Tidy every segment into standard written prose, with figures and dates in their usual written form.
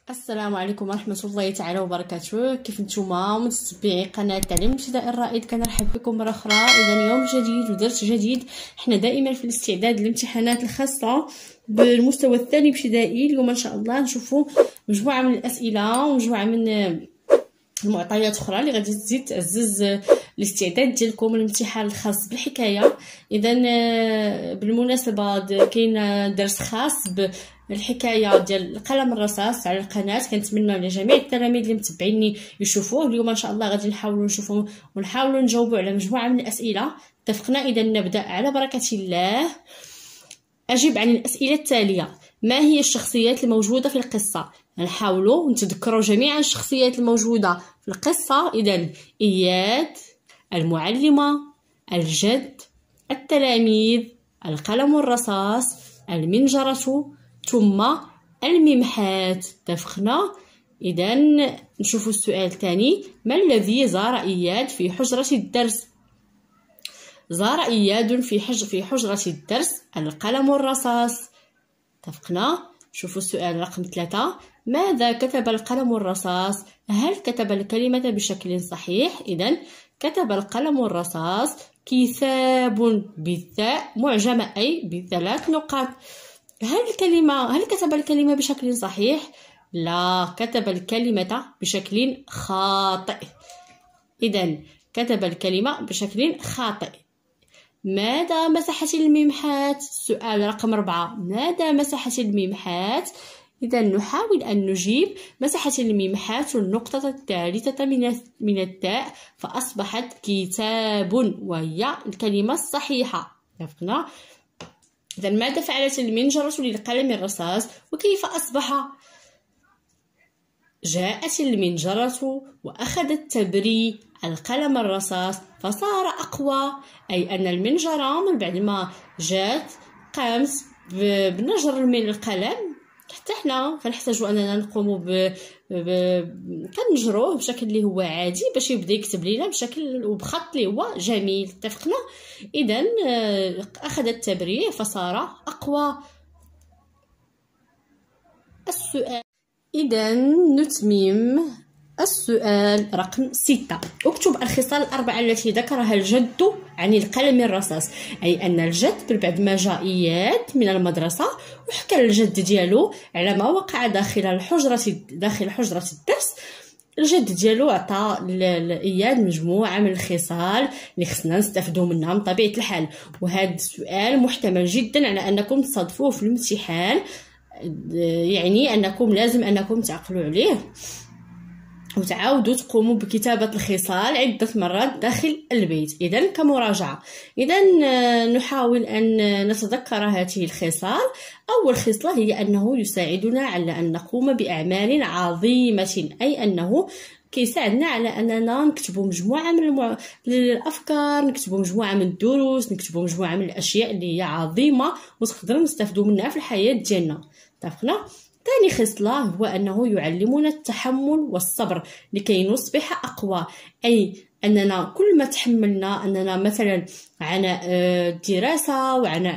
السلام عليكم ورحمه الله تعالى وبركاته. كيف نتوما متتبعي قناه تعليم ابتدائي الرائد؟ كنرحب بكم مره اخرى. اذا يوم جديد ودرس جديد. حنا دائما في الاستعداد للامتحانات الخاصه بالمستوى الثاني ابتدائي. اليوم ان شاء الله نشوفوا مجموعه من الاسئله ومجموعه من المعطيات اخرى اللي غادي تزيد تعزز الاستعداد ديالكم للامتحان الخاص بالحكايه. اذا بالمناسبه كاين درس خاص بالحكايه ديال قلم الرصاص على القناه، كنتمنى لجميع التلاميذ اللي متبعيني يشوفوه. اليوم ان شاء الله غادي نحاولوا نشوفوا ونحاولوا نجاوبوا على مجموعه من الاسئله. اتفقنا؟ اذا نبدا على بركه الله. اجب عن الاسئله التاليه: ما هي الشخصيات الموجوده في القصه؟ نحاولوا نتذكروا جميع الشخصيات الموجوده في القصه. اذا اياد، المعلمه، الجد، التلاميذ، القلم الرصاص، المنجره، ثم الممحات. اتفقنا؟ اذا نشوفوا السؤال الثاني: ما الذي زار اياد في حجره الدرس؟ زار اياد في حجره الدرس القلم الرصاص. اتفقنا؟ شوفوا السؤال رقم 3: ماذا كتب القلم الرصاص؟ هل كتب الكلمة بشكل صحيح؟ إذن كتب القلم الرصاص كتاب بالثاء معجمة، أي ب3 نقاط. هل كتب الكلمة بشكل صحيح؟ لا، كتب الكلمة بشكل خاطئ. إذن كتب الكلمة بشكل خاطئ. ماذا مسحت الممحات؟ السؤال رقم 4: ماذا مسحت الممحات؟ إذا نحاول أن نجيب: مسحت الممحات النقطة الثالثة من التاء فأصبحت كتاب، وهي الكلمة الصحيحة. اتفقنا؟ إذا ماذا فعلت المنجرة للقلم الرصاص وكيف أصبح؟ جاءت المنجرة وأخذت تبري القلم الرصاص فصار أقوى، أي أن المنجرة من بعد ما جات قامت بنجر من القلم. حتى حنا كنحتاجو أننا نقومو كنجروه بشكل اللي هو عادي باش يبدا يكتب لينا بشكل وبخط اللي هو جميل. اتفقنا؟ إذا أخذت تبري فصار أقوى. السؤال إذا نتمم السؤال رقم 6: اكتب الخصال الأربعة التي ذكرها الجد عن القلم الرصاص. أي أن الجد بعد ما جاء إياد من المدرسة وحكى الجد ديالو على ما وقع داخل حجرة الدرس. الجد ديالو عطى لإياد مجموعة من الخصال اللي خصنا نستافدو منها من طبيعة الحال. وهذا السؤال محتمل جدا على أنكم تصادفوه في الامتحان، يعني أنكم لازم أنكم تعقلوا عليه وتعاودوا تقوموا بكتابة الخصال عدة مرات داخل البيت. إذن كمراجعة، نحاول أن نتذكر هذه الخصال. أول خصلة هي أنه يساعدنا على أن نقوم بأعمال عظيمة، أي أنه كيساعدنا على أننا نكتبوا مجموعة من الأفكار، نكتبوا مجموعة من الدروس، نكتبوا مجموعة من الأشياء اللي هي عظيمة وتقدروا نستفدوا منها في الحياة ديالنا. اتفقنا؟ ثاني خصلة هو أنه يعلمنا التحمل والصبر لكي نصبح أقوى، أي أننا كل ما تحملنا أننا مثلا عناء الدراسة وعناء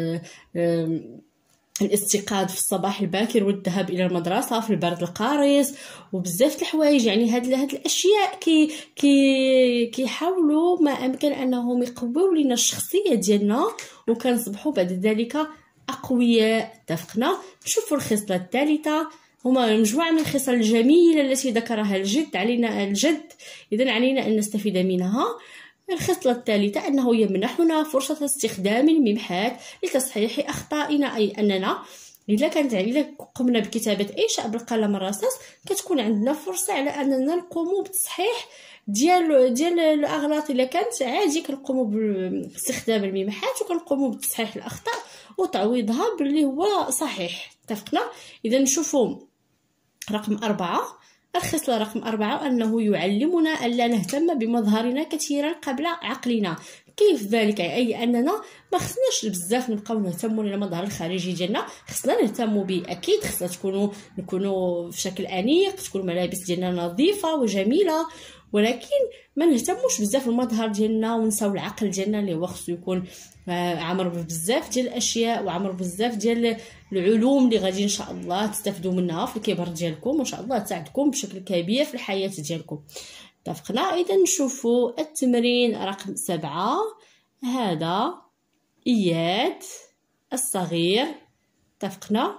الاستيقاظ في الصباح الباكر والذهاب الى المدرسه في البرد القارس وبزاف د الحوايج، يعني هاد الاشياء كيحاولوا ما امكن انهم يقويو لنا الشخصيه ديالنا وكنصبحوا بعد ذلك اقوياء. اتفقنا؟ نشوفوا الخصله الثالثه. هما مجموعه من الخصال الجميله التي ذكرها الجد اذا علينا ان نستفيد منها. الخصلة الثالثة أنه يمنحنا فرصة استخدام الممحات لتصحيح أخطائنا، أي أننا إذا قمنا بكتابة أي شيء بالقلم الرصاص كتكون عندنا فرصة على أننا نقوم بتصحيح ديال الأغلاط. إلا كانت عادي كنقوموا باستخدام الممحات وكنقوموا بتصحيح الأخطاء وتعويضها باللي هو صحيح. اتفقنا؟ إذا نشوفوا رقم 4. الخصلة رقم 4 أنه يعلمنا ألا نهتم بمظهرنا كثيرا قبل عقلنا. كيف ذلك؟ أي أننا ما خصناش بزاف نبقاو نهتموا للمظهر الخارجي ديالنا، خصنا نهتموا به. أكيد خصنا نكونوا في شكل أنيق، تكون الملابس ديالنا نظيفة وجميلة، ولكن ما نهتموش بزاف بالمظهر ديالنا ونساو العقل ديالنا اللي هو خصو يكون عامر بزاف ديال الاشياء وعامر بزاف ديال العلوم اللي غادي ان شاء الله تستافدوا منها في الكبر ديالكم، وان شاء الله تساعدكم بشكل كبير في الحياه ديالكم. اتفقنا؟ اذا نشوفوا التمرين رقم 7. هذا اياد الصغير، اتفقنا؟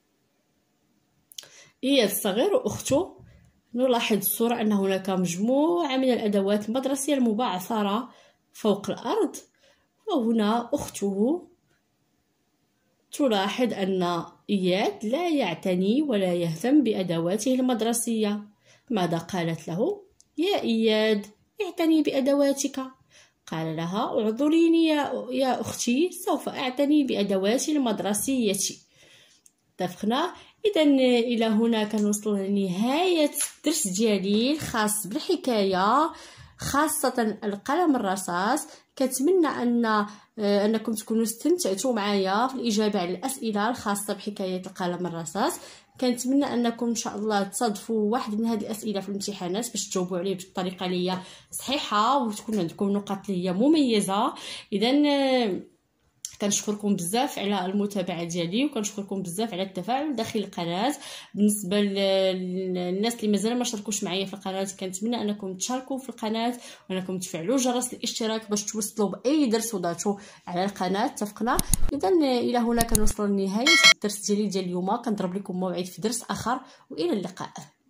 اياد الصغير واخته. نلاحظ الصورة أن هناك مجموعة من الأدوات المدرسية المبعثرة فوق الأرض، وهنا أخته تلاحظ أن إياد لا يعتني ولا يهتم بأدواته المدرسية. ماذا قالت له؟ يا إياد اعتني بأدواتك. قال لها اعذريني يا أختي، سوف أعتني بأدواتي المدرسية. اتفقنا؟ إذا إلى هنا كنوصل لنهاية الدرس ديالي الخاص بالحكاية، خاصة القلم الرصاص. كنتمنى أنكم تكونوا استمتعتوا معايا في الإجابة على الأسئلة الخاصة بحكاية القلم الرصاص. كنتمنى أنكم إن شاء الله تصادفوا واحد من هذه الأسئلة في الامتحانات باش تجاوبوا عليه بالطريقة اللي هي صحيحة وتكون عندكم نقاط اللي هي مميزة. إذا كنشكركم بزاف على المتابعه ديالي، وكنشكركم بزاف على التفاعل داخل القناه. بالنسبه للناس اللي مازال ما شاركوش معايا في القناه، كنتمنى انكم تشاركوا في القناه وانكم تفعلوا جرس الاشتراك باش توصلوا باي درس وضعته على القناه. اتفقنا؟ اذا الى هنا كنوصلوا لنهايه الدرس ديالي ديال اليوم. كنضرب لكم موعد في درس اخر، والى اللقاء.